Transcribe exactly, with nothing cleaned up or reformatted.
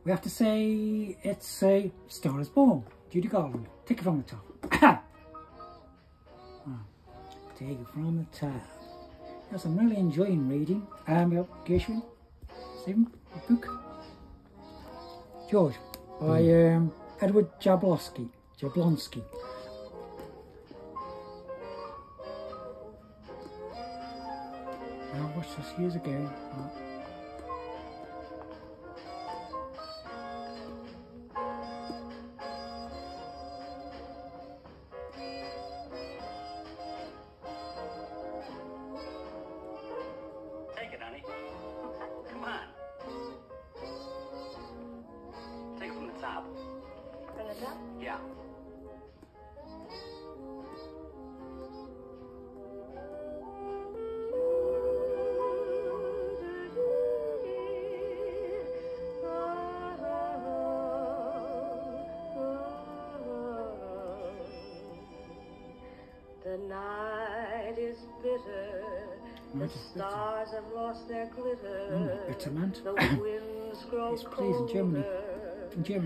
we have to say it's a Star is Born, Judy Garland. Take it from the top. Oh, take it from the top. Yes, I'm really enjoying reading. Um, yep, Gershwin, Stephen, book. George, by mm. um, Edward Jablonski. Jablonski. I watched this years ago. Oh. Take it, honey. Come on. Take it from the top. From the top? Yeah. The night is bitter. The stars have lost their glitter. Mm, bitter man. The winds grow It's pleased in Germany. In Germany.